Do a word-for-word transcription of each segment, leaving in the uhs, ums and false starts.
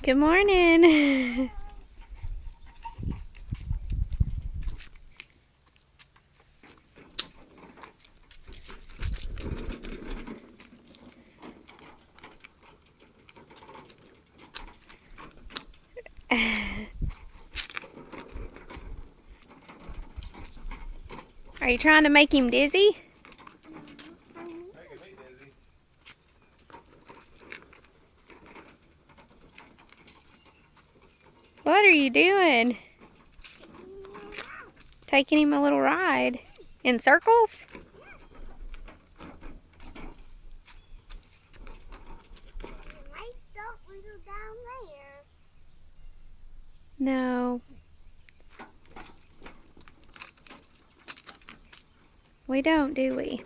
Good morning. Are you trying to make him dizzy? Making me dizzy. What are you doing? Taking him a little ride. In circles? No. We don't, do we?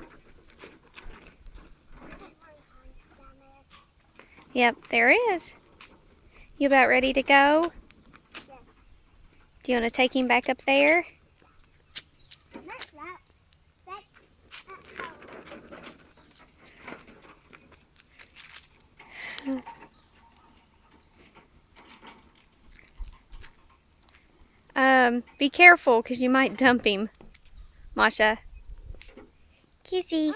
Yep, there is. You about ready to go? Yes. Do you want to take him back up there? Not that. That. Um, be careful because you might dump him, Masha. Kissy.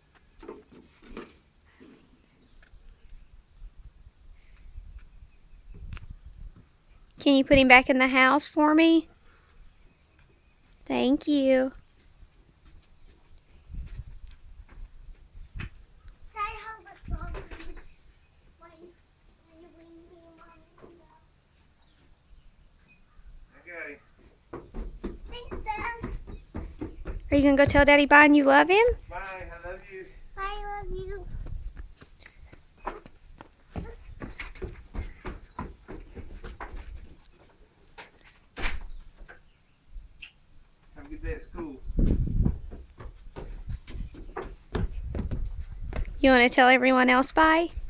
Can you put him back in the house for me? Thank you. Okay. Thanks, Dad. Are you going to go tell Daddy bye and you love him? Bye. I love you. I love you. Have a good day at school. You want to tell everyone else bye?